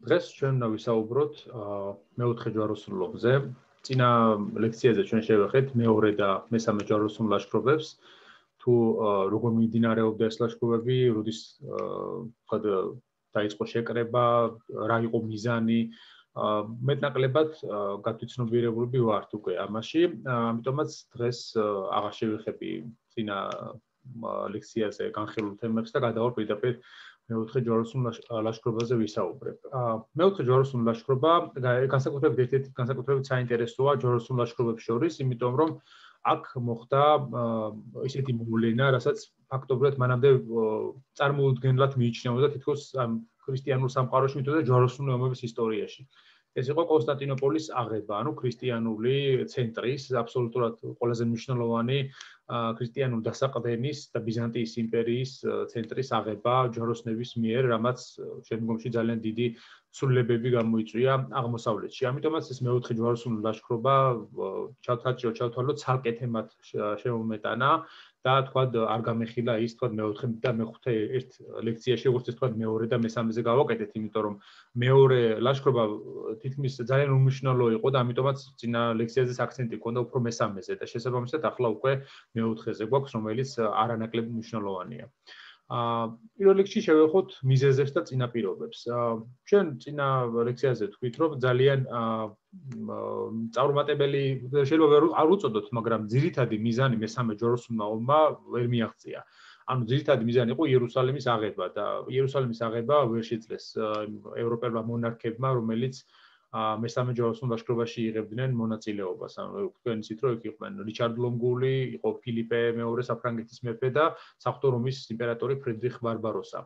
დღეს ჩვენ უნდა ვისაუბროთ მეოთხე ჯვაროსნულ ომზე. წინა ლექციაზე ჩვენ შევეხეთ მეორე და მესამე ჯვაროსნულ ლაშქრობებს. თუ როგორ მიმდინარეობდა ეს ლაშქრობები, როდის დაიწყო შეკრება, რა იყო მიზანი, მეტნაკლებად გათვითცნობიერებული ვართ უკვე ამაში. ამიტომაც დღეს აღარ შევეხები წინა ლექციაზე განხილულ თემებს და გადავარ პირდაპირ მეოთხე ჯვაროსნულ ლაშქრობაზე ვისაუბრებ. მეოთხე ჯვაროსნული ლაშქრობა განსაკუთრებით ერთ-ერთი განსაკუთრებით საინტერესოა ჯვაროსნულ ლაშქრობებს შორის, იმიტომ რომ აქ მოხდა ისეთი მოვლენა, რასაც ფაქტობრივად მანამდე წარმოუდგენლად მიიჩნეოდა თითქოს ქრისტიანულ სამყაროში, მithom და ჯვაროსნული ომების ისტორიაში. ეს იყო კონსტანტინოპოლის აღება, ანუ ქრისტიანული ცენტრის, აბსოლუტურად ყველაზე მნიშვნელოვანი ქრისტიანული დასაყრდენის და ბიზანტიის იმპერიის ცენტრის აღება ჯვაროსნების მიერ, რამაც შემდგომში ძალიან დიდი ცვლილებები გამოიწვია აღმოსავლეთში. ამიტომაც ეს მეოთხე ჯვაროსნული ლაშქრობა ჩავთვალოთ ცალკე თემად შემომეტანა და თქვა არ გამეხილა ის თქვა მეოთხე და მეხუთე ერთ ლექციაში, როგორც ეს თქვა მეორე და მესამეზე გავაკეთეთ, იმიტომ რომ მეორე ლაშქრობა თითქმის ძალიან უმნიშვნელო იყო და ამიტომაც წინა ლექციაზე აქცენტი ჰქონდა უფრო მესამეზე და შესაბამისად ახლა უკვე მეოთხეზე გვაქვს, რომელიც არანაკლებ მნიშვნელოვანია. პირველ რიგში შევეხოთ მიზეზებს და წინაპირობებს. ჩვენ წინა ლექციაზე თქვით, რომ ძალიან წარუმატებელი შეიძლება არ უწოდოთ, მაგრამ ძირითადი მიზანი მესამე ჯვაროსნულმა ომმა ვერ მიაღწია. ანუ ძირითადი მიზანი იყო იერუსალიმის აღება და იერუსალიმის აღება ვერ შეძლეს ევროპელმა მონარქებმა, რომელიც მესამე ჯვაროსნულ ლაშქრობაში იღებდნენ მონაწილეობას. ანუ თქვენ იცით, რომ იქ იყვნენ რიჩარდ ლონგული, იყო ფილიპე მეორე საფრანგეთის მეფე და საღვთო რომის იმპერატორი ფრიდრიხ ბარბაროსა.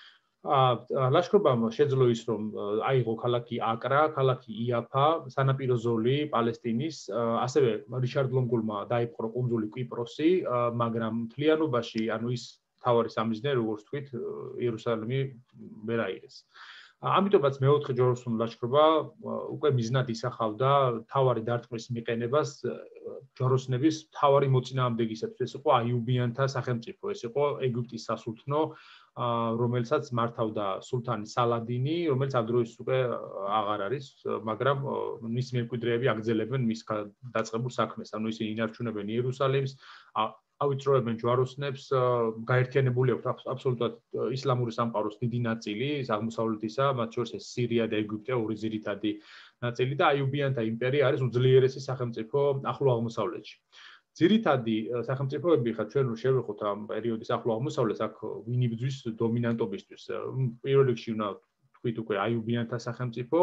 ლაშქრობამ შეძლო ის, რომ აიღო ქალაქი აკრა, ქალაქი იაფა, სანაპირო ზოლი პალესტინის, ასევე რიჩარდ ლონგულმა დაიპყრო კუნძული კვიპროსი, მაგრამ მთლიანობაში, ანუ ის თავარი სამიზნე, როგორც თქვით, იერუსალიმი ვერ აიღეს. ამიტომაც მეოთხე ჯვაროსნული ლაშქრობა უკვე მიზნად ისახავდა თავარი დარტყმის მიყენებას ჯვაროსნების თავარი მოწინააღმდეგისათვის. ეს იყო აიუბიანთა სახელმწიფო, ეს იყო ეგვიპტის სასულთნო, რომელსაც მართავდა სულთანი სალადინი, რომელიც ამ დროს უკვე აღარ არის, მაგრამ მის მემკვიდრეები აგრძელებენ მის დაწყებულ საქმეს. ანუ ისინი ინარჩუნებენ იერუსალიმს, ავიწროებენ ჯვაროსნებს, გაერთიანებული აქვს აბსოლუტურად ისლამური სამყაროს დიდი ნაწილი აღმოსავლეთისა, მათ შორის ეს სირია და ეგვიპტე ორი ძირითადი ნაწილი და აიუბიანთა იმპერია არის უძლიერესი სახელმწიფო ახლო აღმოსავლეთში. ძირითადი სახელმწიფოები ხა ჩვენ შევეხოთ ამ პერიოდის ახლო აღმოსავლეთს, აქ ვინ იბრძვის დომინანტობისთვის. პირველ რიგში უნდა თქვით უკვე აიუბიანთა სახელმწიფო,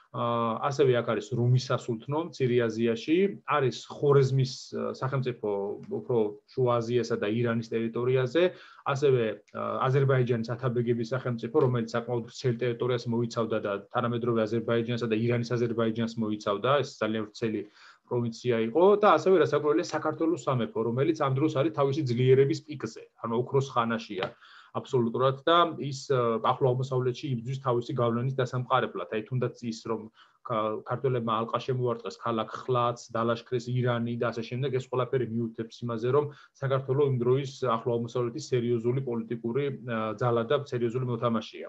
ასევე აქ არის რომის სასულთნო მცირე აზიაში, არის ხორეზმის სახელმწიფო უფრო შუა აზიასა და ირანის ტერიტორიაზე, ასევე აზერბაიჯანის ათაბეგების სახელმწიფო, რომელიც საკმაოდ ვრცელ ტერიტორიას მოიცავდა და თანამედროვე აზერბაიჯანსა და ირანის აზერბაიჯანს მოიცავდა, ეს ძალიან ვრცელი პროვინცია იყო და ასევე რასაკვირველია საქართველოს სამეფო, რომელიც ამ დროს არის თავისი ძლიერების პიკზე, ანუ ოქროს ხანაშია. აბსოლუტურად და ის ახლო აღმოსავლეთში იბრძვის თავისი გავლენის დასამყარებლად. აი თუნდაც ის რომ ქართველებმა ალყა შემოარტყეს ქალაქ ხლათს, დალაშქრეს ირანი და ასე შემდეგ, ეს ყველაფერი მიუთითებს იმაზე, რომ საქართველოს იმ დროის ახლო აღმოსავლეთის სერიოზული პოლიტიკური ძალა და სერიოზული მოთამაშეა.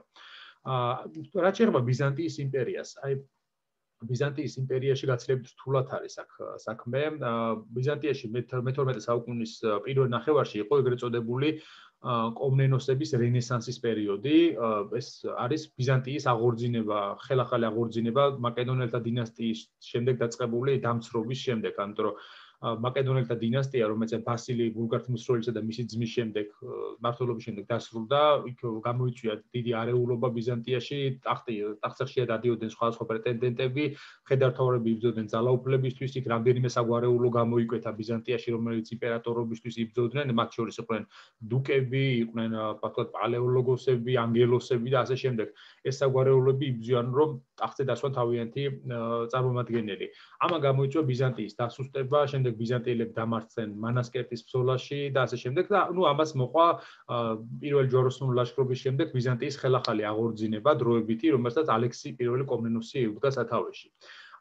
რაც შეეხება ბიზანტიის იმპერიას, აი ბიზანტიის იმპერიაში გაცილებით რთულად არის აქ საქმე. ბიზანტიაში მე-12 საუკუნის პირველ ნახევარში იყო ეგრეთ წოდებული კომნენოსების რენესანსის პერიოდი. ეს არის ბიზანტიის აღორძინება, ხელახალი აღორძინება მაკედონელთა დინასტიის შემდეგ დაწყებული დამცრობის შემდეგ, ამიტომ რომ მაკედონელთა დინასტია, რომელიც ბასილი ბულგართმოსროლისა და მისი ძმის შემდეგ მმართველობის შემდეგ დასრულდა, იქ გამოიწვია დიდი არეულობა ბიზანტიაში, ტახტსახშია დადიოდნენ სხვადასხვა პრეტენდენტები, მხედართმთავრები იბრძოდნენ ძალაუფლებისთვის, იქ რამდენიმე საგვარეულო გამოიკვეთა ბიზანტიაში, რომელიც იმპერატორობისთვის იბრძოდნენ, მათ შორის იყვნენ დუკები, იყვნენ ფაქტობრივად პალეოლოგოსები, ანგელოსები და ასე შემდეგ. ეს საგვარეულოები იბრძვიან, რომ ტახტზე დასვან თავიანთი წარმომადგენელი. ამან გამოიწვია ბიზანტიის დასუსტება, შემდეგ ბიზანტიელები დამარცხდნენ მანასკერტის ბრძოლაში და ასე შემდეგ და ნუ ამას მოყვა პირველი ჯვაროსნული ლაშქრობის შემდეგ ბიზანტიის ხელახალი აღორძინება დროებითი, რომელსაც ალექსი პირველი კომნენოსი ეუდგა სათავეში.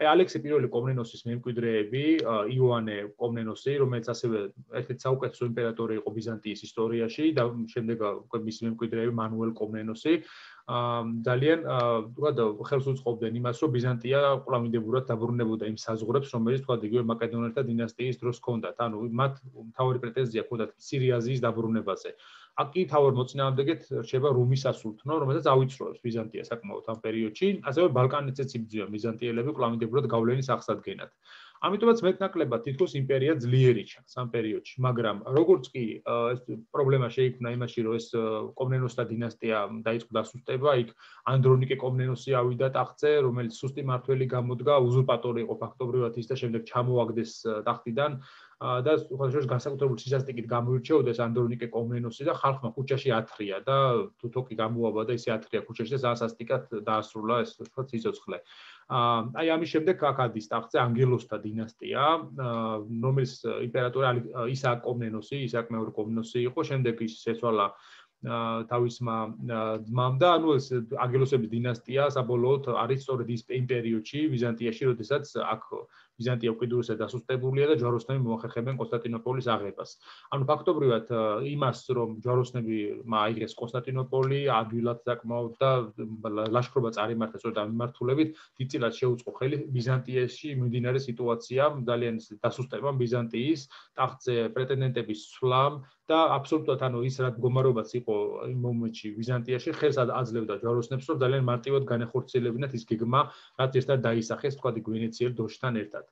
აი ალექსი პირველი კომნენოსის მემკვიდრეები, იოანე კომნენოსი, რომელიც ასევე ერთ-ერთი საუკეთესო იმპერატორი იყო ბიზანტიის ისტორიაში და შემდეგ მისი მემკვიდრეები მანუელ კომნენოსი ძალიან თქვა ხელს უწყობდნენ იმას, რომ ბიზანტია კვლავინდებურად დაბრუნებოდა იმ საზღვრებს, რომელიც თქვა იგივე მაკედონელთა დინასტიის დროს ჰქონდათ. ანუ მათ მთავარი პრეტენზია ჰქონდათ მცირე აზიის დაბრუნებაზე. აქ კი თავად მოწინააღმდეგეთ რჩება რუმის სასულთნო, რომელსაც ავიწროებს ბიზანტია საკმაოდ ამ პერიოდში, ასევე ბალკანეთზეც იბრძვიან ბიზანტიელები კვლავინდებურად გავლენის აღსადგენად. ამიტომაც მეტნაკლებად თითქოს იმპერია ძლიერი ჩანს ამ პერიოდში, მაგრამ როგორც კი ეს პრობლემა შეიქმნა იმაში, რომ ეს კომნენოსთა დინასტია დაიწყო დასუსტება, იქ ანდრონიკე კომნენოსი ავიდა ტახტზე, რომელიც სუსტი მმართველი გამოდგა, უზურპატორი იყო ფაქტობრივად ის და შემდეგ ჩამოაგდეს ტახტიდან და უხეშოს განსაკუთრებული სისასტიკით გამოირჩეოდა ეს ანდრონიკე კომნენოსი და ხალხმა ქუჩაში ათრია და თუთოკი გამოაბა და ისე ათრია ქუჩაში და სასასტიკად დაასრულა ეს თქვა სიცოცხლე. აი ამის შემდეგ აქ ადის ტახტზე ანგელოსთა დინასტია, რომელიც იმპერატორი ისააკ კომნენოსი, ისააკ მეორე კომნენოსი იყო, შემდეგ ის შეცვალა თავისმა ძმამ და ანუ ეს ანგელოსების დინასტია საბოლოოდ არის სწორედ ის პერიოდში ბიზანტიაში, როდესაც აქ ბიზანტია უკიდურესად დასუსტებულია და ჯვაროსნები მოახერხებენ კონსტანტინოპოლის აღებას. ანუ ფაქტობრივად იმას, რომ ჯვაროსნებმა აიღეს კონსტანტინოპოლი, ადვილად საკმაოდ და ლაშქრობა წარიმართა სწორედ ამ მიმართულებით, დიდწილად შეუწყო ხელი ბიზანტიაში მიმდინარე სიტუაციამ, ძალიან დასუსტებამ ბიზანტიის ტახტზე პრეტენდენტების ცვლამ და აბსოლუტურად ანუ ის რა მდგომარეობაც იყო იმ მომენტში ბიზანტიაში ხელს აძლევდა ჯვაროსნებს, რომ ძალიან მარტივად განეხორციელებინათ ის გეგმა, რაც ერთად დაისახეს თქვა ვენეციელ დროშთან ერთად.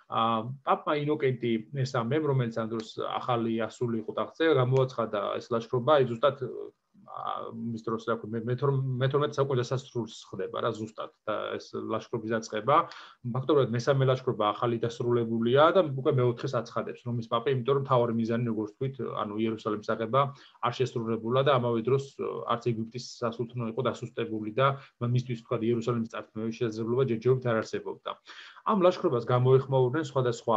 პაპა ინოკენტი მესამემ, რომელიც ამ დროს ახალი ასული იყო ტახტზე, გამოაცხადა ეს ლაშქრობა, აი ზუსტად მის დროს რა ქვია მე-12 საუკუნის დასასრულს ხდება რა ზუსტად და ეს ლაშქრობის დაწყება ფაქტობრივად მესამე ლაშქრობა ახალი დასრულებულია და უკვე მეოთხეს აცხადებს რომის პაპა, იმიტომ რომ თავარი მიზანი როგორც თქვით, ანუ იერუსალიმის აღება არ შესრულებულა და ამავე დროს არც ეგვიპტის სასულთნო იყო დასუსტებული და მისთვის თქვა იერუსალიმის წარქმევის შესაძლებლობა ჯერჯერობით არ არსებობდა. ამ ლაშქრობას გამოეხმაურნენ სხვადასხვა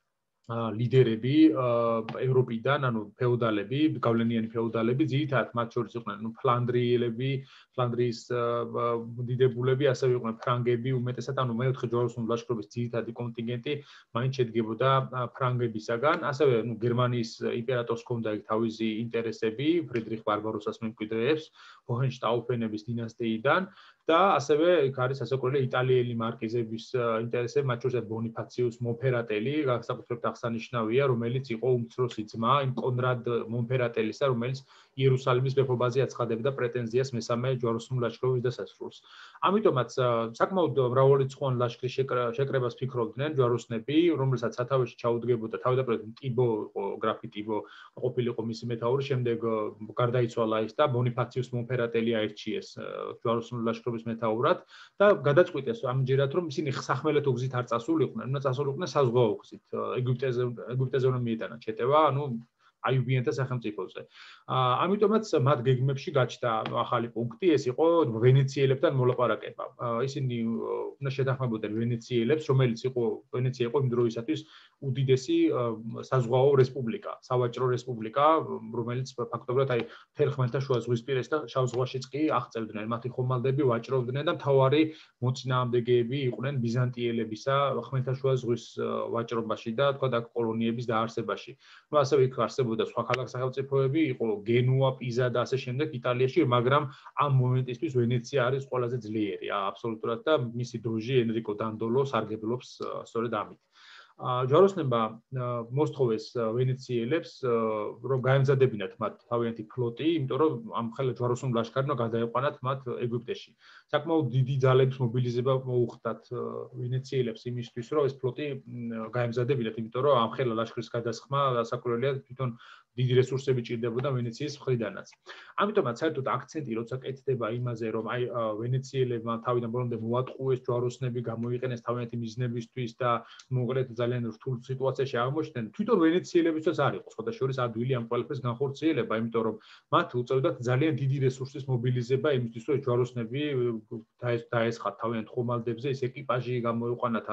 ლიდერები ევროპიდან, ანუ ფეოდალები, გავლენიანი ფეოდალები, ძირითადად მათ შორის იყვნენ ფლანდრიელები, ფლანდრიის დიდებულები, ასევე იყვნენ ფრანგები, უმეტესად, ანუ მეოთხე ჯვაროსნული ლაშქრობის ძირითადი კონტინგენტი მაინც შედგებოდა ფრანგებისაგან, ასევე გერმანიის იმპერატორს ჰქონდა იქ თავისი ინტერესები, ფრიდრიხ ბარბაროსას მემკვიდრეებს, ჰოჰენშტაუფენების დინასტიიდან და ასევე იქ არის ასაკურველი იტალიელი მარკიზების ინტერესები, მათ შორის ბონიფაციუს მონფერატელი, განსაკუთრებით აღსანიშნავია, რომელიც იყო უმცროსი ძმა იმ კონრად მონფერატელისა, რომელიც იერუსალიმის მეფობაზე აცხადებდა პრეტენზიას მესამე ჯვაროსნული ლაშქრობის დასასრულს. ამიტომაც საკმაოდ მრავალრიცხოვანი ლაშქრის შეკრებას ფიქრობდნენ ჯვაროსნები, რომელსაც სათავეში ჩაუდგებოდა თავდაპირველად ტიბო გრაფი ტიბო ყოფილიყო მისი მეთაური, შემდეგ გარდაიცვალა ის და ბონიფაციუს მონფერატელი აირჩიეს ჯვაროსნული ლაშქრობის მეთაურად და გადაწყვიტეს ამჯერად რომ ისინი სახმელეთო გზით არ წასულიყვნენ, უნდა წასულიყვნენ საზღვაო გზით. ეგვიპტეზე უნდა მიეტანათ შეტევა, ანუ აიუბიანთა სახელმწიფოზე. ამიტომაც მათ გეგმებში გაჩნდა ახალი პუნქტი, ეს იყო ვენეციელებთან მოლაპარაკება. ისინი უნდა შეთანხმებოდნენ ვენეციელებს, რომელიც იყო ვენეცია იყო იმ დროისათვის უდიდესი საზღვაო რესპუბლიკა, სავაჭრო რესპუბლიკა, რომელიც ფაქტობრივად აი მთელ ხმელთაშუა ზღვისპირეს და შავ ზღვაშიც კი აღწევდნენ. მათი ხომალდები ვაჭრობდნენ და მთავარი მოწინააღმდეგეები იყვნენ ბიზანტიელებისა ხმელთაშუა ზღვის ვაჭრობაში და თქვა და კოლონიების დაარსებაში. ნუ ასევე იქ არსებობდა სხვა ქალაქ სახელმწიფოები, იყო გენუა, პიზა და ასე შემდეგ იტალიაში, მაგრამ ამ მომენტისთვის ვენეცია არის ყველაზე ძლიერი, აბსოლუტურად და მისი დოჟი ენრიკო დანდოლო სარგებლობს სწორედ ამით. ჯვაროსნებმა მოსთხოვეს ვენეციელებს, რომ გაემზადებინათ მათ თავიანთი ფლოტი, იმიტომ რომ ამ ხელა ჯვაროსნულ ლაშქარს უნდა გადაეყვანათ მათ ეგვიპტეში. საკმაოდ დიდი ძალების მობილიზება მოუხდათ ვენეციელებს იმისთვის, რომ ეს ფლოტი გაემზადებინათ, იმიტომ რომ ამ ხელა ლაშქრის გადასხმა საკურველია თვითონ დიდი რესურსები ჭირდებოდა ვენეციის მხრიდანაც. ამიტომაც საერთოდ აქცენტი როცა კეთდება იმაზე, რომ აი ვენეციელებმა თავიდან ბოლომდე მოატყუეს ჯვაროსნები, გამოიყენეს თავიანთი მიზნებისთვის და მოუყედეთ ძალიან რთულ სიტუაციაში აღმოჩნდნენ, თვითონ ვენეციელებისთვის არ იყო შესაძლოა ადვილი ამ ყველაფრის განხორციელება, იმიტომ რომ მათ უწევდათ ძალიან დიდი რესურსის მობილიზება იმისთვის, რომ ჯვაროსნები დაესხათ თავიანთ ხომალდებზე, ეს ეკიპაჟი გამოიყვანათ ამ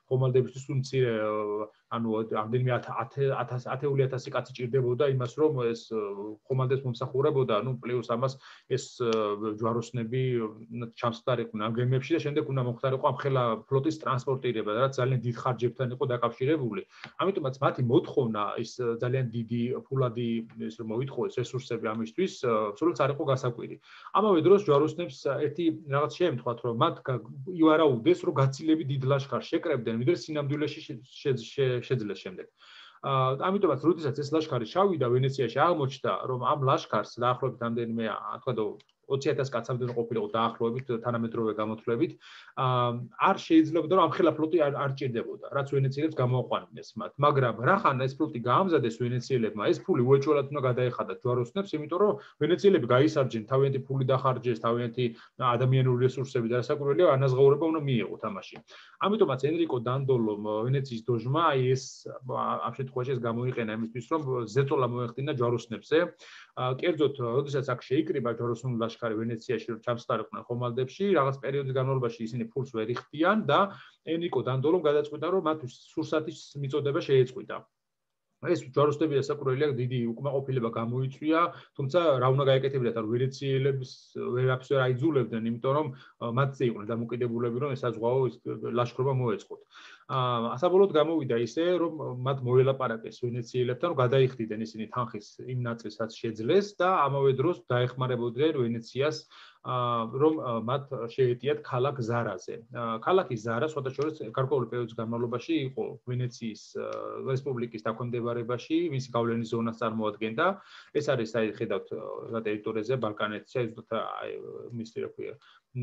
ხომალდებისთვის უმცირე ანუ ამდენიმე 10,000 კაცი ჭირდებოდა იმას რომ ეს ხომალდებს მომსახურებოდა, ანუ პლუს ამას ეს ჯვაროსნები ჩამსხდარიყვნენ ამ გემებში და შემდეგ უნდა მომხდარიყო ამ ხელა ფლოტის ტრანსპორტირება, რაც ძალიან დიდ ხარჯებთან იყო დაკავშირებული. ამიტომაც მათი მოთხოვნა ის ძალიან დიდი ფულადი ეს რომ მოითხოვეს რესურსები ამისთვის, სულაც არ იყო გასაკვირი. ამავე დროს ჯვაროსნებს ერთი რაღაც შეემთხვათ, რომ მათ ივარაუდეს, რომ გაცილებით დიდ ლაშქარს შეკრებდნენ, ვიდრე სინამდვილეში შეძლეს შემდეგ. ამიტომაც როდესაც ეს ლაშქარი ჩავიდა ვენეციაში აღმოჩნდა, რომ ამ ლაშქარს დაახლოებით ამდენიმე, თქვა 20,000 კაცამდე ყოფილიყო დაახლოებით თანამედროვე გამოთვლებით, არ შეიძლებოდა რომ ამ ხელა ფლოტი არ ჭირდებოდა, რაც ვენეციელებს გამოაყვანეს მათ. მაგრამ რახან ეს ფლოტი გაამზადეს ვენეციელებმა, ეს ფული უეჭველად უნდა გადაეხადათ ჯვაროსნებს, იმიტომ რომ ვენეციელები გაისარჯენ, თავიანთი ფული დახარჯეს, თავიანთი ადამიანური რესურსები და რასაკვირველია, ანაზღაურება უნდა მიიღოთ ამაში. ამიტომაც ენრიკო დანდოლომ ვენეციის დოჟმა ეს ამ შემთხვევაში ეს გამოიყენა იმისთვის, რომ ზეწოლა მოეხდინა ჯვაროსნებზე. კერძოდ, როდესაც აქ შეიკრიბა ჯვაროსნული ლაშქარი ვენეციაში, რომ ჩამსხდარიყვნენ ხომალდებში, რაღაც პერიოდის განმავლობაში ისინი ფულს ვერ იხდიან და ენრიკო დანდოლომ გადაწყვიტა, რომ მათთვის სურსათის მიწოდება შეეწყვიტა. ეს ჯვაროსნები რასაკვირველია დიდი უკმაყოფილება გამოიწვია, თუმცა რა უნდა გაეკეთებინათ, რომ ვენეციელებს ვერაფერს ვერ აიძულებდნენ, იმიტომ რომ მათზე იყვნენ დამოკიდებულები, რომ ესაზღვაო ის ლაშქრობა მოეწყოთ. საბოლოოდ გამოვიდა ისე, რომ მათ მოელაპარაკეს ვენეციელებთან, რომ გადაიხდიდნენ ისინი თანხის იმ ნაწილს, რაც შეძლეს და ამავე დროს დაეხმარებოდნენ ვენეციას რომ მათ შეეტიათ ქალაქ ზარაზე. ქალაქი ზარა სხვათა შორის გარკვეული პერიოდის განმავლობაში იყო ვენეციის რესპუბლიკის დაქვემდებარებაში, მისი გავლენის ზონას წარმოადგენდა. ეს არის ხედავთ რა ტერიტორიაზე ბალკანეთში, მისი რა ქვია,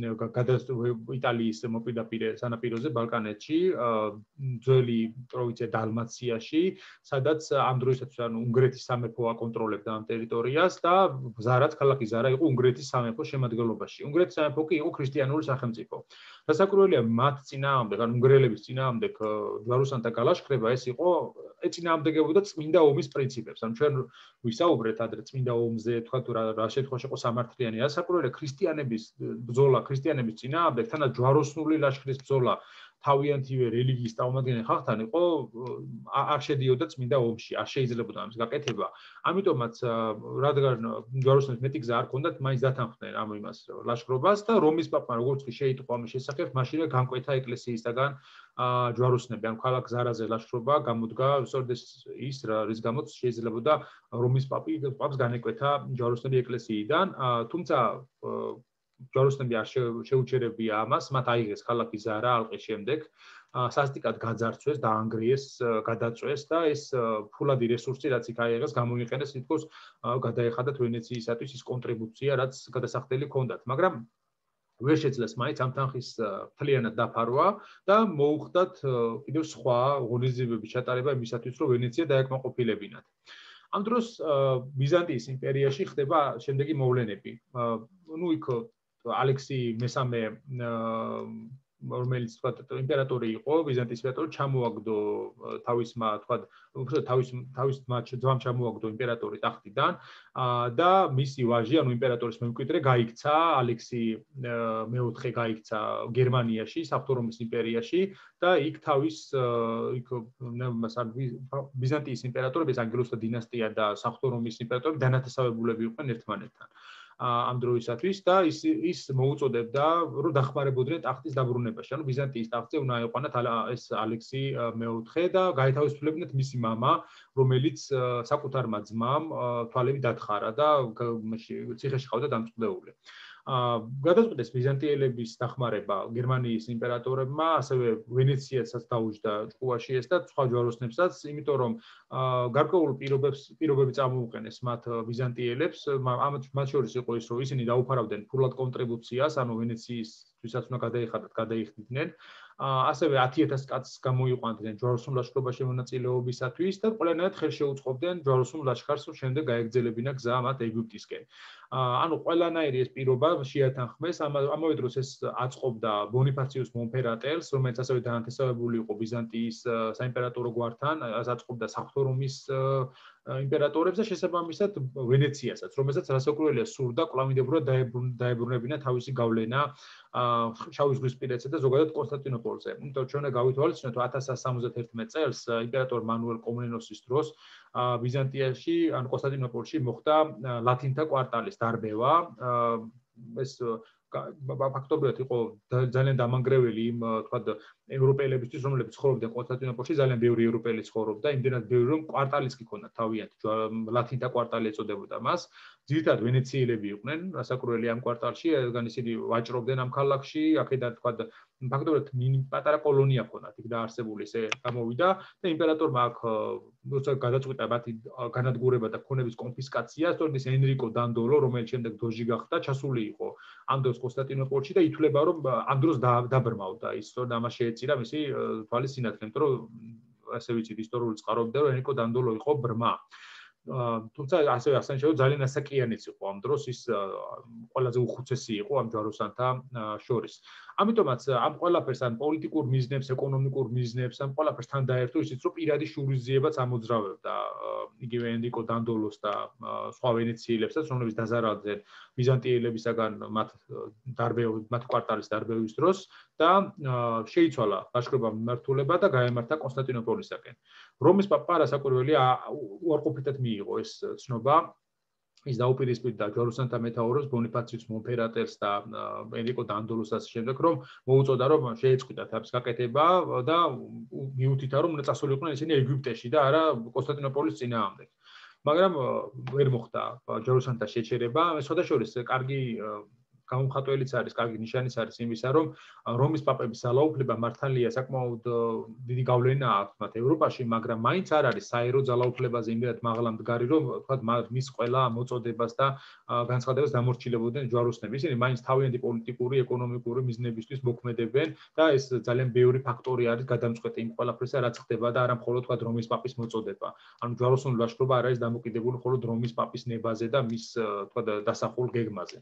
იტალიის მოპირდაპირე სანაპიროზე ბალკანეთში, ძველი პროვინცია დალმაციაში, სადაც ამ დროისათვის ანუ უნგრეთის სამეფო აკონტროლებდა ამ ტერიტორიას და ზარაც ქალაქი ზარა იყო უნგრეთის სამეფოს შემადგენლობაში. უნგრეთის სამეფო კი იყო ქრისტიანული სახელმწიფო. რასაკვირველია მათ წინააღმდეგ, ანუ უნგრელების წინააღმდეგ ჯვაროსანთა გალაშქრება ეს იყო ეწინააღმდეგებოდა წმინდა ომის პრინციპებს. ანუ ჩვენ ვისაუბრეთ ადრე წმინდა ომზე, თქვა თუ რა შემთხვევაში იყო სამართლიანი. რასაკვირველია ქრისტიანების ბრძოლა, ქრისტიანების წინააღმდეგ, თანაც ჯვაროსნული ლაშქრის ბრძოლა თავიანთივე რელიგიის წარმომადგენელი ხალხთან იყო არ შედიოდა წმინდა ომში, არ შეიძლებოდა ამის გაკეთება. ამიტომაც რადგან ჯვაროსნებს მეტი გზა არ ჰქონდათ, მაინც დათანხმდნენ ამ იმას ლაშქრობას და რომის პაპმა როგორც კი შეიტყო ამის შესახებ, მაშინვე განკვეთა ეკლესიისგან ჯვაროსნები, ანუ ქალაქ ზარაზე ლაშქრობა გამოდგა სწორედ ის რის გამოც შეიძლებოდა რომის პაპს განეკვეთა ჯვაროსნები ეკლესიიდან, თუმცა ჯვაროსნები არ შეუჩერებია ამას, მათ აიღეს ქალაქი ზარა ალყის შემდეგ, სასტიკად გაძარცვეს, დაანგრიეს, გადაწვეს და ეს ფულადი რესურსი, რაც იქ აიღეს, გამოიყენეს თითქოს გადაეხადათ ვენეციისათვის ის კონტრიბუცია, რაც გადასახდელი ჰქონდათ, მაგრამ ვერ შეძლეს მაინც ამ თანხის მთლიანად დაფარვა და მოუხდათ კიდევ სხვა ღონისძიებების ჩატარება იმისათვის, რომ ვენეცია დაეკმაყოფილებინათ. ამ დროს ბიზანტიის იმპერიაში ხდება შემდეგი მოვლენები. ნუ იქ ალექსი მესამე რომელიც თქვა იმპერატორი იყო, ბიზანტიის იმპერატორი ჩამოაგდო თავისმა, თქვა, თავის ძმამ ჩამოაგდო იმპერატორი ტახტიდან და მისი ვაჟი, ანუ იმპერატორის მემკვიდრე გაიქცა, ალექსი მეოთხე გაიქცა გერმანიაში, საფრთხრომის იმპერიაში და იქ თავის იქ ბიზანტიის იმპერატორები, ანგელოსთა დინასტია და საფრთხრომის იმპერატორი დანათესავებულები იყვნენ ერთმანეთთან. ამ დროისათვის და ის მოუწოდებდა რომ დახმარებოდნენ ტახტის დაბრუნებაში. ანუ ბიზანტიის ტახტზე უნდა აიყვანათ ეს ალექსი მეოთხე და გაეთავისუფლებინათ მისი მამა, რომელიც საკუთარმა ძმამ თვალები დათხარა და ციხეში ყავდა დამწყვდეული. გადაწყვიტეს ბიზანტიელების დახმარება გერმანიის იმპერატორებმა, ასევე ვენეციასაც დაუჯდა ჭკუაში ეს და სხვა ჯვაროსნებსაც, იმიტომ რომ გარკვეულ პირობები წარმოუყენეს მათ ბიზანტიელებს, მათ შორის იყო ის, რომ ისინი დაუფარავდნენ ფულად კონტრიბუციას, ანუ ვენეციისთვისაც უნდა გადაიხდიდნენ. ასევე 10,000 კაცს გამოიყვანდნენ ჯვაროსნულ ლაშქრობაში მონაწილეობისათვის და ყველანაირად ხელშეუწყობდნენ ჯვაროსნულ ლაშქარს, რომ შემდეგ გაეგრძელებინა გზა მათ ეგვიპტისკენ. ანუ ყველანაირი ეს პირობა შეათანხმეს, ამავე დროს ეს აწყობდა ბონიფაციუს მონფერატელს, რომელიც ასევე დანათესავებული იყო ბიზანტიის საიმპერატორო გვართან, აწყობდა საფრთხრომის იმპერატორებს და შესაბამისად ვენეციასაც, რომელსაც რასაკვირველია სურდა კვლავინდებურად დაებრუნებინა თავისი გავლენა შავი ზღვისპირეთზე და ზოგადად კონსტანტინოპოლზე. იმიტომ ჩვენ გავითვალისწინოთ 1171 წელს იმპერატორ მანუელ კომნენოსის დროს ბიზანტიაში ან კონსტანტინოპოლში მოხდა ლათინთა კვარტალის დარბევა. ეს ფაქტობრივად იყო ძალიან დამანგრეველი იმ თქვათ ევროპელებისთვის, რომლებიც ცხოვრობდნენ კონსტანტინოპოლში, ძალიან ბევრი ევროპელი ცხოვრობდა, იმდენად ბევრი, რომ კვარტალიც კი ქონდათ თავიანთი, ლათინთა კვარტალი ეწოდებოდა მას. ძირითადად ვენეციელები იყვნენ, რასაკვირველია ამ კვარტალში, რადგან ისინი ვაჭრობდნენ ამ ქალაქში, აქედან თქვათ ფაქტობრივად პატარა კოლონია ქონდათ, იქ დაარსებული ესე გამოვიდა და იმპერატორმა აქ როცა გადაწყვიტა მათი განადგურება და ქონების კონფისკაცია, სწორედ ეს ენრიკო დანდოლო, რომელიც შემდეგ დოჟი გახდა, ჩასული იყო ამ დროს კონსტანტინოპოლში და ითვლება, რომ ამ დროს დაბრმავდა ის, სწორედ ამას შეეწირა მისი თვალის სინათლე, იმიტომ რომ ასე ვიცით ისტორიული წყაროებიდან, რომ ენრიკო დანდოლო იყო ბრმა. თუმცა ასევე აღსანიშნავია ძალიან ასაკიანიც იყო ამ დროს ის ყველაზე უხუცესი იყო ამ ჯვაროსანთა შორის. ამიტომაც ამ ყველაფერს ან პოლიტიკურ მიზნებს, ეკონომიკურ მიზნებს, ამ ყველაფერს თან დაერთო ისიც, რომ პირადი შურისძიებაც ამოძრავებდა იგივე ენრიკო დანდოლოს და სხვა ვენეციელებსაც, რომლებიც დაზარალდნენ ბიზანტიელებისაგან მათ კვარტალის დარბევის დროს და შეიცვალა ლაშქრობა მიმართულება და გაემართა კონსტანტინოპოლისაკენ. რომის პაპა რასაკვირველია უარყოფითად მიიღო ეს ცნობა. ის დაუპირისპირდა ჯვაროსანთა მეთაურებს ბონიფაციუს მონფერატერს და ენრიკო დანდოლოსას შემდეგ, რომ მოუწოდა, რომ შეეწყვიტათ ამ გაკეთება და მიუთითა, რომ უნდა წასულიყვნენ ისინი ეგვიპტეში და არა კონსტანტინოპოლის წინააღმდეგ. მაგრამ ვერ მოხდა ჯვაროსანთა შეჩერება. შესაძლოა კარგი გამომხატველიც არის, კარგი ნიშანიც არის იმისა, რომ რომის პაპების ძალაუფლება მართალია საკმაოდ დიდი გავლენა აქვს მათ ევროპაში, მაგრამ მაინც არ არის საერო ძალაუფლებაზე იმდენად მაღლა მდგარი, რომ თქვათ მის ყველა მოწოდებას და განცხადებას დამორჩილებოდნენ ჯვაროსნები. ისინი მაინც თავიანთი პოლიტიკური, ეკონომიკური მიზნებისთვის მოქმედებენ და ეს ძალიან ბევრი ფაქტორი არის გადამწყვეტი იმ ყველაფრისა, რაც ხდება და არა მხოლოდ თქვათ რომის პაპის მოწოდება. ანუ ჯვაროსნული ლაშქრობა არ არის დამოკიდებული მხოლოდ რომის პაპის ნებაზე და მის თქვათ დასახულ გეგმაზე.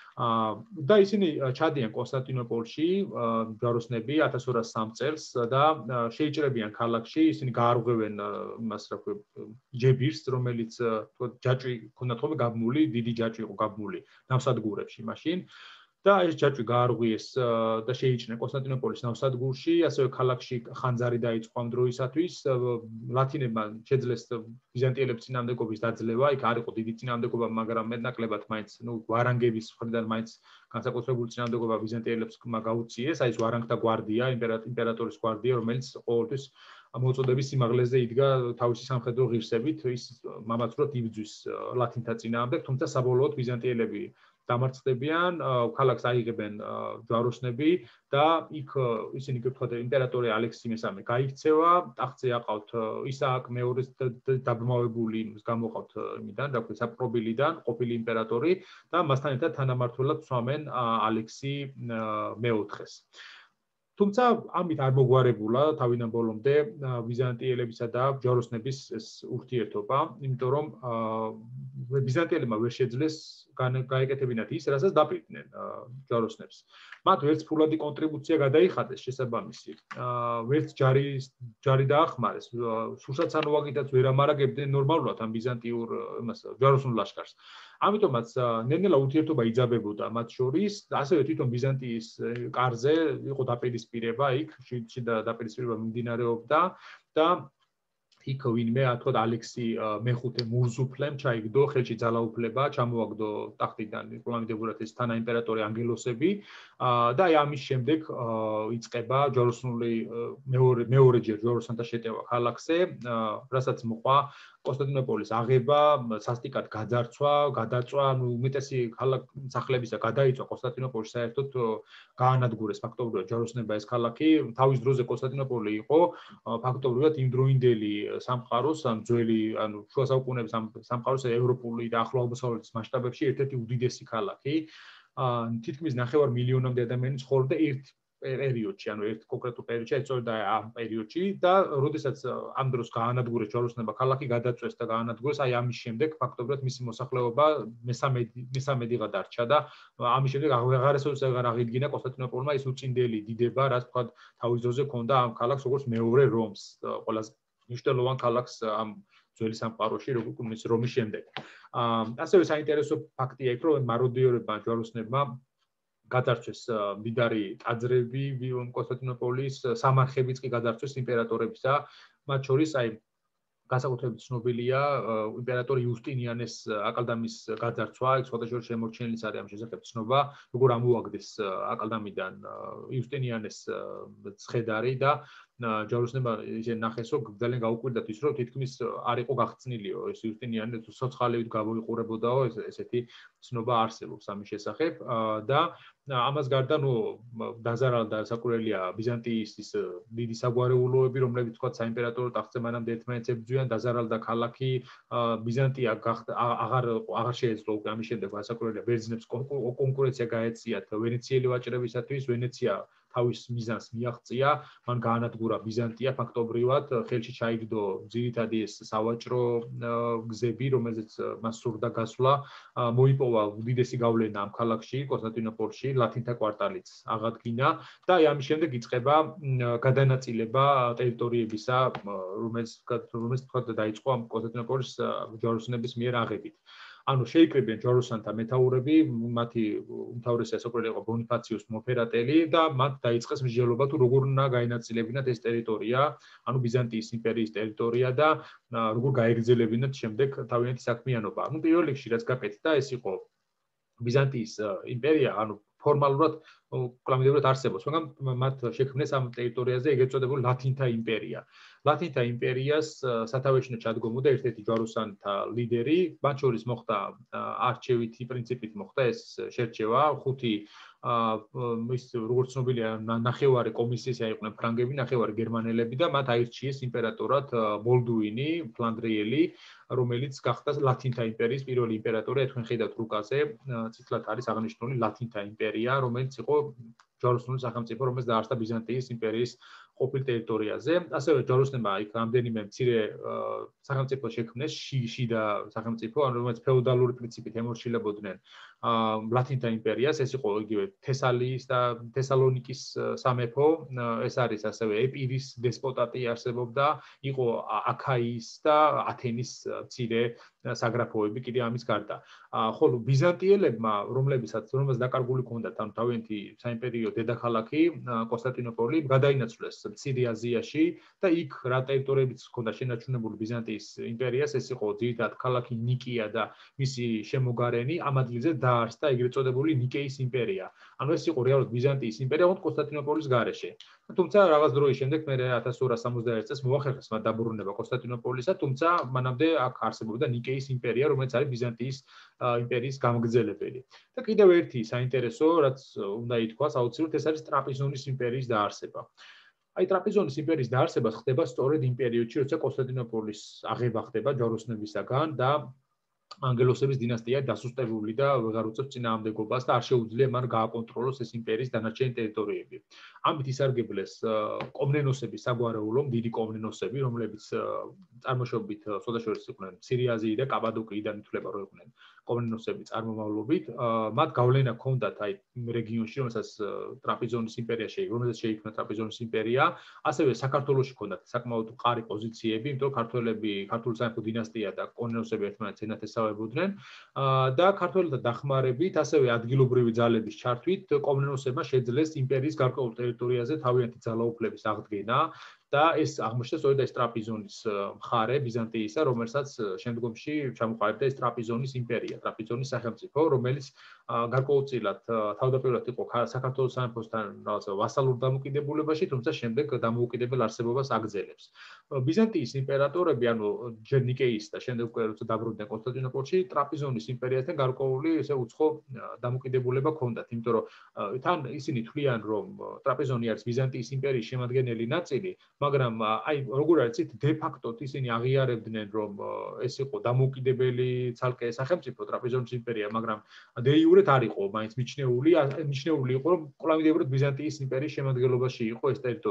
და ისინი ჩადიან კონსტანტინოპოლში ჯვაროსნები 1203 წელს და შეიჭრებიან ქალაქში, ისინი გაარღვევენ იმას რა ქვია ჯებირს, რომელიც ჯაჭვი ქონდათ ხოლმე გაბმული, დიდი ჯაჭვი იყო გაბმული ნავსადგურებში მაშინ. და ეს ჯაჭვი გაარღვიეს და შეიჭრნენ კონსტანტინოპოლის ნავსადგურში, ასევე ქალაქში ხანძარი დაიწყო ამ დროისათვის. ლათინებმა შეძლეს ბიზანტიელების წინააღმდეგობის დაძლევა, იქ არ იყო დიდი წინააღმდეგობა, მაგრამ მეტნაკლებად მაინც, ვარანგების მხრიდან მაინც განსაკუთრებული წინააღმდეგობა ბიზანტიელებმა გაუწიეს, აი ეს ვარანგთა გვარდია, იმპერატორის გვარდია, რომელიც ყოველთვის მოწოდების სიმაღლეზე იდგა თავისი სამხედრო ღირსებით, ის მამაცურად იბრძვის ლათინთა წინააღმდეგ, თუმცა საბოლოოდ ბიზანტიელები დამარცხდებიან, ქალაქს აიღებენ ჯვაროსნები და იქ ისინი თქვათ იმპერატორი ალექსი მესამე გაიქცევა, ტახტზე აყავთ ისააკ მეორის დაბრმავებული, გამოყავთ იმიდან, რა ქვია, საპყრობილიდან ყოფილი იმპერატორი და მასთან ერთად თანამმართველად ცვამენ ალექსი მეოთხეს. თუმცა ამით არ მოგვარებულა თავიდან ბოლომდე ბიზანტიელებისა და ჯვაროსნების ეს ურთიერთობა, იმიტომ რომ ბიზანტიელებმა ვერ შეძლეს გაეკეთებინათ ის, რასაც დაპირდნენ ჯვაროსნებს. მათ ვერც ფულადი კონტრიბუცია გადაიხადეს შესაბამისი, ვერც ჯარი დაახმარეს, სულსაც ანუაგითაც ვერ ამარაგებდნენ ნორმალურად ამ ბიზანტიურ ჯვაროსნულ ლაშქარს. ამიტომაც ნელ-ნელა ურთიერთობა იძაბებოდა მათ შორის, ასევე თვითონ ბიზანტიის კარზე იყო დაპირისპირება, იქ შიდა დაპირისპირება მიმდინარეობდა და იქ ვინმე თქვა ალექსი მეხუთე მურზუფლემ ჩაიგდო ხელში ძალაუფლება, ჩამოაგდო ტახტიდან კვლავინდებურად ეს თანაიმპერატორი ანგელოსები და აი ამის შემდეგ იწყება ჯვაროსნული მეორეჯერ ჯვაროსანთა შეტევა ქალაქზე, რასაც მოყვა კონსტანტინოპოლის აღება, სასტიკად გაძარცვა, გადაწვა, უმეტესი სახლებისა გადაიწვა კონსტანტინოპოლში საერთოდ გაანადგურეს ფაქტობრივად ჯვაროსნებმა ეს ქალაქი. თავის დროზე კონსტანტინოპოლი იყო ფაქტობრივად იმდროინდელი სამყაროს, ან ძველი, ანუ შუა საუკუნეების სამყაროს ევროპული და ახლო აღმოსავლეთის მასშტაბებში ერთ-ერთი უდიდესი ქალაქი. თითქმის 9 მილიონამდე ადამიანი ცხოვრობდა ერთ პერიოდში, ანუ ერთ კონკრეტულ პერიოდში, სწორედ ამ პერიოდში და როდესაც ამ დროს გაანადგურეს ჯვაროსნებმა ქალაქი, გადაწვეს და გაანადგურეს, აი ამის შემდეგ ფაქტობრივად მისი მოსახლეობა მესამედიღა დარჩა და ამის შემდეგ აღარასოდეს აღარ აღიდგინა კონსტანტინოპოლმა ის უწინდელი დიდება, რაც თქვა თავის დროზე ჰქონდა ამ ქალაქს როგორც მეორე რომს, ყველაზე მნიშვნელოვან ქალაქს ამ ძველი სამყაროში, როგორც რომის შემდეგ. ასევე საინტერესო ფაქტია იქ, რომ მაროდიორებმა, ჯვაროსნებმა გადარჩეს მდიდარი ტაძრები კონსტანტინოპოლის, სამარხებიც კი გადარჩეს იმპერატორებისა, მათ შორის აი განსაკუთრებით ცნობილია იმპერატორ იუსტინიანეს აკლდამის გაძარცვა, იქ სხვადასხვა შემორჩენილიც არის ამ შესახებ ცნობა, როგორ ამოაგდეს აკლდამიდან იუსტინიანეს ცხედარი და ჯვაროსნებმა ისე ნახეს, რომ ძალიან გაუკვირდათ ის, რომ თითქმის არ იყო გახსნილიო ეს იუსტინიანი, სოცხალებით გამოიყურებოდაო, ესეთი ცნობა არსებობს ამის შესახებ და ამას გარდა დაზარალდა საკურველია ბიზანტიის ის დიდი საგვარეულოები, რომლებიც თქვა საიმპერატორო ტახტზე მანამდე ერთმანეთს ებრძვიან, დაზარალდა ქალაქი, ბიზანტია აღარ შეეძლო უკვე ამის შემდეგ საკურველია ბერძნებს კონკურენცია გაეწიათ ვენეციელი ვაჭრებისათვის, ვენეცია თავის მიზანს მიაღწია, მან გაანადგურა ბიზანტია ფაქტობრივად, ხელში ჩაიგდო ძირითადი ეს სავაჭრო გზები, რომელზეც მას სურდა გასვლა, მოიპოვა უდიდესი გავლენა ამ ქალაქში, კონსტანტინოპოლში, ლათინთა კვარტალიც აღადგინა და ამის შემდეგ იწყება გადანაწილება ტერიტორიებისა, რომელიც თქვა დაიწყო ამ კონსტანტინოპოლის ჯვაროსნების მიერ აღებით. ანუ შეიკრიბნენ ჯვაროსანთა მეთაურები, მათი უმთავრესი ასაკურველი იყო ბონიფაციუს მოფერატელი და მათ დაიწყეს მსჯელობა თუ როგორ უნდა გაენაწილებინათ ეს ტერიტორია, ანუ ბიზანტიის იმპერიის ტერიტორია და როგორ გაეგრძელებინათ შემდეგ თავიანთი საქმიანობა. ანუ პირველ რიგში რაც გაკეთდა, ეს იყო ბიზანტიის იმპერია, ანუ ფორმალურად კლამიდებლად არსებობს, მაგრამ მათ შექმნეს ამ ტერიტორიაზე ეგრეთ წოდებული ლათინთა იმპერია. ლათინთა იმპერიას სათავეში ჩადგომოდა ერთ-ერთი ჯვაროსანთა ლიდერი, მათ შორის მოხდა არჩევითი პრინციპით მოხდა ეს შერჩევა, 5 ის როგორც ცნობილია ნახევარი კომისიის აიყვნენ ფრანგები, ნახევარი გერმანელები და მათ აირჩიეს იმპერატორად ბოლდუინი, ფლანდრიელი, რომელიც გახდა ლათინთა იმპერიის პირველი იმპერატორი, თქვენ ხედავთ რუკაზე, წითლად არის აღნიშნული ლათინთა იმპერია, რომელიც იყო ჯვაროსნული სახელმწიფო, რომელიც დაარსდა ბიზანტიის იმპერიის ყოფილ ტერიტორიაზე. ასევე ჯვაროსნებმა იქ რამდენიმე მცირე სახელმწიფო შექმნეს, შიდა სახელმწიფო, რომელიც ფეოდალური პრინციპით ემორჩილებოდნენ ლათინთა იმპერიას, ეს იყო იგივე თესალიის და თესალონიკის სამეფო, ეს არის ასევე ეპირის დესპოტატი არსებობდა, იყო აქაიის და ათენის მცირე საგრაფოები კიდე ამის გარდა. ხოლო ბიზანტიელებმა, რომელსაც დაკარგული ჰქონდათ ამ თავიანთი საიმპერიო დედაქალაქი კონსტანტინოპოლი, გადაინაცვლეს მცირე აზიაში და იქ რა ტერიტორიებიც ჰქონდა შენარჩუნებული ბიზანტიის იმპერიას, ეს იყო ძირითადად ქალაქი ნიკია და მისი შემოგარენი, ამ ადგილზე დაარსდა ეგრეთ წოდებული ნიკეის იმპერია. ანუ ეს იყო რეალურად ბიზანტიის იმპერია, კონსტანტინოპოლის გარეშე. თუმცა რაღაც დროის შემდეგ მე 1261 წელს მოახერხეს მათ დაბრუნება კონსტანტინოპოლისა, თუმცა მანამდე აქ არსებობდა ნიკეის იმპერია, რომელიც არის ბიზანტიის იმპერიის გამგრძელებელი. და კიდევ ერთი საინტერესო, რაც უნდა ითქვას, აუცილებლად ეს არის ტრაპიზონის იმპერიის დაარსება. აი ტრაპიზონის იმპერიის დაარსება ხდება სწორედ იმ პერიოდში, როცა კონსტანტინოპოლის აღება ხდება ჯვაროსნებისაგან და ანგელოსების დინასტია დასუსტებული და ვეღარ უწევს წინააღმდეგობას და არ შეუძლია მან გააკონტროლოს ეს იმპერიის დანარჩენი ტერიტორიები. ამით ისარგებლეს კომნენოსების საგვარეულო, დიდი კომნენოსები, რომლებიც წარმოშობით სხვადასხვა იყვნენ მცირე აზიიდან და კაპადოკიიდან ითვლება, რომ იყვნენ კომნენოსები წარმომავლობით. მათ გავლენა ჰქონდათ აი რეგიონში, რომელსაც ტრაპიზონის იმპერია შეიქმნა ტრაპიზონის იმპერია, ასევე საქართველოში ჰქონდათ საკმაოდ მყარი პოზიციები, იმიტომ რომ ქართული სამეფო დინასტია და კომნენოსები ერთმანეთს ენათესავებოდნენ და ქართველთა დახმარებით, ასევე ადგილობრივი ძალების ჩართვით, კომნენოსებმა შეძლეს იმპერიის გარკვეულ ტერიტორიაზე თავიანთი ძალაუფლების აღდგენა და ეს აღმოჩნდა სწორედ ეს ტრაპიზონის მხარე ბიზანტიისა, რომელსაც შემდგომში ჩამოყალიბდა ეს ტრაპიზონის იმპერია, ტრაპიზონის სახელმწიფო, რომელიც გარკვეულწილად თავდაპირველად იყო საქართველოს სამეფოსთან რაღაცა ვასალურ დამოკიდებულებაში, თუმცა შემდეგ დამოუკიდებელ არსებობას აგრძელებს. ბიზანტიის იმპერატორები, ანუ ჯერ ნიკეის და შემდეგ უკვე როცა დაბრუნდნენ კონსტანტინოპოლში, ტრაპიზონის იმპერიასთან გარკვეული ესე უცხო დამოკიდებულება ჰქონდათ, იმიტომ რომ თან ისინი თვლიან, რომ ტრაპიზონი არის ბიზანტიის იმპერიის შემადგენელი ნაწილი, მაგრამ აი როგორ არის იცით დე ფაქტოდ ისინი აღიარებდნენ რომ ეს იყო დამოუკიდებელი ცალკე სახელმწიფო ტრაპიზონის იმპერია, მაგრამ დე იურეთ არ იყო მაინც მიჩნეული იყო რომ კვლავინდებოდ ბიზანტიის იმპერიის შემადგენლობაში იყო ეს ტერიტორია.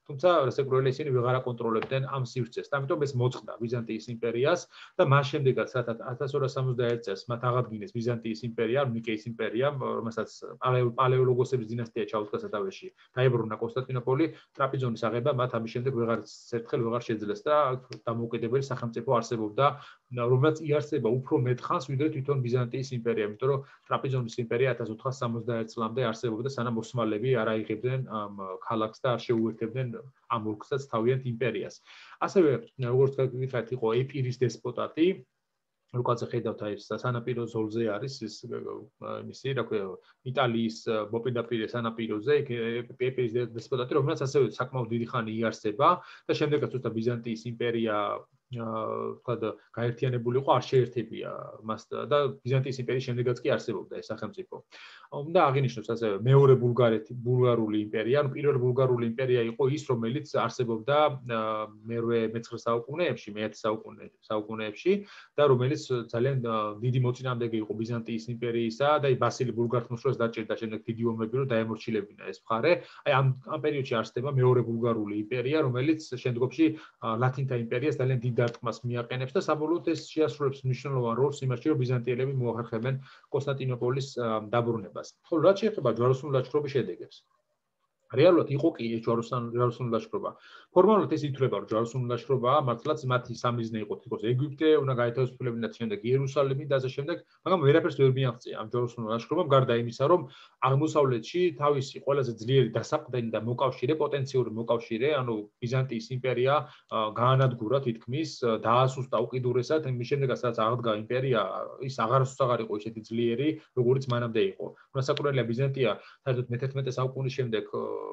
თუმცა რასაკვირველია ისინი ვეღარ აკონტროლებდნენ ამ სივრცეს. და ამიტომ ეს მოწყდა ბიზანტიის იმპერიას და მას შემდეგაც 1261 წელს მათ აღადგინეს ბიზანტიის იმპერია, ნიკეის იმპერია, რომელსაც პალეოლოგოსების დინასტია ჩაუდგა სათავეში. დაებრუნა კონსტანტინოპოლი, ტრაპიზონის აღება მათ ამის შემდეგ ვეღარც ერთხელ ვეღარ შეძლეს და დამოუკიდებელი სახელმწიფო არსებობდა, რომელიც იარსება უფრო მეტ ხანს, ვიდრე თვითონ ბიზანტიის იმპერია, იმიტომ რომ ტრაპიზონის იმპერია 1461 წლამდე არსებობდა, სანამ ოსმალები არ აიღებდნენ ამ ქალაქს და არ შეუერთებდნენ ამ ოლქსაც თავიანთ იმპერიას. ასევე, როგორც გითხარით, იყო ეპირის დესპოტატი, რუკაძე ხედავთ აი ეს სანაპირო ზოლზე არის ის მისი, რა ქვია, იტალიის მოპირდაპირე სანაპიროზე, ეპირის დესპოტატი, რომელიც ასევე საკმაოდ დიდი ხანი იარსება და შემდეგაც თუმცა ბიზანტიის იმპერია ვთქვათ, გაერთიანებული იყო, არ შეერთებია მას და ბიზანტიის იმპერიის შემდეგაც კი არსებობდა ეს სახელმწიფო. უნდა აღინიშნოს ასევე მეორე ბულგარული იმპერია, ანუ პირველი ბულგარული იმპერია იყო ის, რომელიც არსებობდა მე-9 საუკუნეებში, მე-10 საუკუნეებში და რომელიც ძალიან დიდი მოწინააღმდეგე იყო ბიზანტიის იმპერიისა და ბასილი ბულგართმოსვლას დაჭერდა შემდეგ დიდი ომები, რომ დაემორჩილებინა ეს მხარე. აი ამ პერიოდში არსდება მეორე ბულგარული იმპერია, რომელიც შემდგომში ლათინთა იმპერიას ძალიან დიდ დარტყმას მიაყენებს და საბოლოოდ ეს შეასრულებს მნიშვნელოვან როლს იმაში, რომ ბიზანტიელები მოახერხებენ კონსტანტინოპოლის დაბრუნებას. ხოლო რაც შეეხება ჯვაროსნული ლაშქრობის შედეგებს. რეალურად იყო კი ეს ჯვაროსნული ლაშქრობა. ფორმალურად ეს ითვლება, რომ ჯვაროსნული ლაშქრობაა, მართლაც მათი სამიზნე იყო თითქოს ეგვიპტე, უნდა გაეთავისუფლებინათ შემდეგ იერუსალიმი და ასე შემდეგ, მაგრამ ვერაფერს ვერ მიაღწია ამ ჯვაროსნულ ლაშქრობამ, გარდა იმისა, რომ აღმოსავლეთში თავისი ყველაზე ძლიერი დასაყრდენი და მოკავშირე, პოტენციური მოკავშირე, ანუ ბიზანტიის იმპერია გაანადგურა თითქმის, დაასუსტა უკიდურესად, იმის შემდეგაც რაც აღდგა იმპერია, ის აღარასდროს აღარ იყო ისეთი ძლიერი, როგორიც მანამდე იყო. რასაკვირველია ბიზანტია საერთოდ მე-11 საუკუნის შემდეგ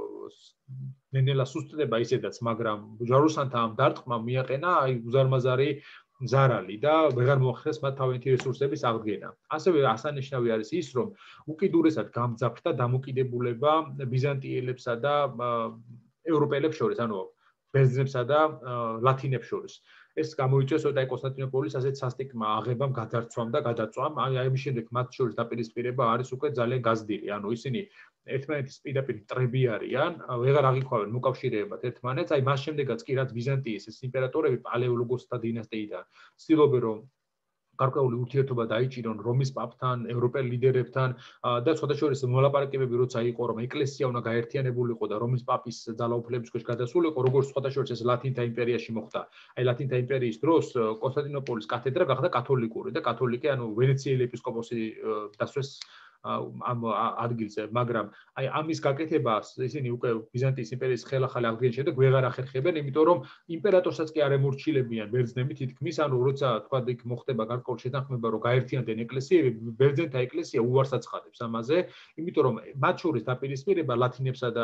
ნენელა სუსტდება ისედაც, მაგრამ ჯვაროსანთა ამ დარტყმამ მიაყენა აი უზარმაზარი ზარალი და ვეღარ მოახერხეს მათ თავიანთი რესურსების აღდგენა. ასევე ასანიშნავი არის ის, რომ უკიდურესად გამძაფრდა დამოკიდებულება ბიზანტიელებსა და ევროპელებს შორის, ანუ ბერძნებსა და ლათინებს შორის. ეს გამოიწვია სოთა კონსტანტინოპოლის ასეთ სასტიკმა აღებამ, გადარცვამ და გადაწვამ. აი ამის შემდეგ მათ შორის დაპირისპირება არის უკვე ძალიან გაზრდილი. ანუ ისინი ერთმანეთის პირდაპირ მტრები არიან, ვეღარ აღიქვავენ მოკავშირეებად ერთმანეთს. აი მას შემდეგაც კი რაც ბიზანტიის ეს იმპერატორები პალეოლოგოსთა დინასტიიდან ცდილობენ რომ გარკვეული ურთიერთობა დაიჭირონ რომის პაპთან, ევროპელ ლიდერებთან და სხვადასხვა მოლაპარაკებები როცა იყო, რომ ეკლესია უნდა გაერთიანებულიყო და რომის პაპის ძალაუფლების ქვეშ გადასულიყო, როგორც სხვადასხვა ეს ლათინთა იმპერიაში მოხდა. აი ლათინთა იმპერიის დროს კონსტანტინოპოლის კათედრა გახდა კათოლიკური და კათოლიკე, ანუ ვენეციელი ეპისკოპოსი დასვეს ამ ადგილზე, მაგრამ აი ამის გაკეთებას ისინი უკვე ბიზანტიის იმპერიის ხელახალი აღდგენის შემდეგ ვეღარ ახერხებენ, იმიტომ რომ იმპერატორსაც კი არ ემორჩილებიან ბერძნები თითქმის, ანუ როცა თქვა იქ მოხდება გარკვეული შეთანხმება, რომ გაერთიანდნენ ეკლესიები, ბერძენთა ეკლესია უარს აცხადებს ამაზე, იმიტომ რომ მათ შორის დაპირისპირება ლათინებსა და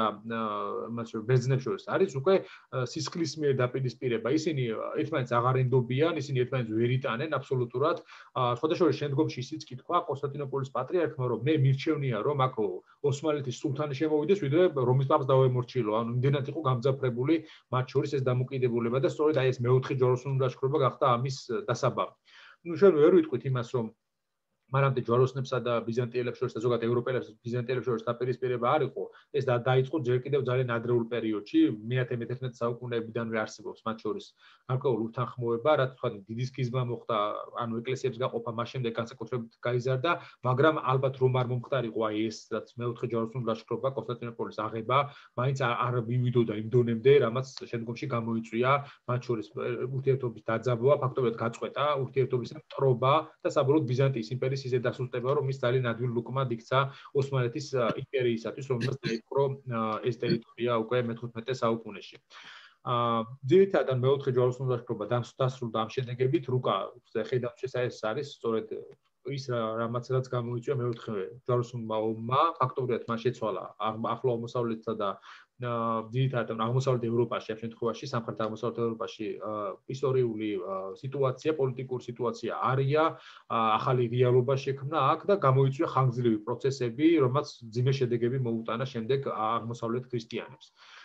ბერძნებს შორის არის უკვე სისხლის მიერ დაპირისპირება. ისინი ერთმანეთს აღარ ენდობიან, ისინი ერთმანეთს ვერ იტანენ აბსოლუტურად. სხვადასხვა შემდგომში ისიც კი თქვა კონსტანტინოპოლის პატრიარქმა, რომ მე მირჩევნია, რომ აქ ოსმალეთის სულთანი შემოვიდეს, ვიდრე რომის პაპს დავემორჩილო. ანუ იმდენად იყო გამძაფრებული მათ შორის ეს დამოკიდებულება და სწორედ აი ეს მეოთხე ჯვაროსნული ლაშქრობა გახდა ამის დასაბამი. ნუ შენ ვერ ვიტყვით იმას, რომ მანამდე ჯვაროსნებსა და ბიზანტიელებს შორის და ზოგადად ევროპელებს ბიზანტიელებს შორის დაპირისპირება არ იყო, ეს დაიწყო ჯერ კიდევ ძალიან ადრეულ პერიოდში, მე-11 საუკუნეებიდანვე არსებობს მათ შორის გარკვეული უთანხმოება, რაც თქვა დიდი სქიზმა მოხდა, ანუ ეკლესიების გაყოფა მას შემდეგ განსაკუთრებით გაიზარდა, მაგრამ ალბათ რომ არ მომხდარიყო აი ეს, რაც მეოთხე ჯვაროსნული ლაშქრობა, კონსტანტინოპოლის აღება, მაინც არ მივიდოდა იმ დონემდე, რამაც შემდგომში გამოიწვია მათ შორის ურთიერთობის დაძაბვა, ფაქტობრივად გაწყვეტა ურთიერთობის მტრობა და საბოლოოდ ბიზანტიის იმპერიის ისე დასუსტება, რომ ის ძალიან ადვილ უკმად იქცა ოსმალეთის იმპერიისათვის, რომელსაც დაიპყრო ეს ტერიტორია უკვე მე-15 საუკუნეში. ძირითადად მეოთხე ჯვაროსნული ლაშქრობა დასრულდა ამ შედეგებით, რუკა ხედავთ ეს არის სწორედ ის რაც გამოიწვია მეოთხე ჯვაროსნულმა ომმა, ფაქტობრივად მას შეცვალა ახლო აღმოსავლეთსა და ძირითადად აღმოსავლეთ ევროპაში, ამ შემთხვევაში სამხრეთ აღმოსავლეთ ევროპაში ისტორიული სიტუაცია, პოლიტიკური სიტუაცია არია, ახალი რეალობა შექმნა აქ და გამოიწვია ხანგრძლივი პროცესები, რომელსაც მძიმე შედეგები მოუტანა შემდეგ აღმოსავლეთ ქრისტიანებს.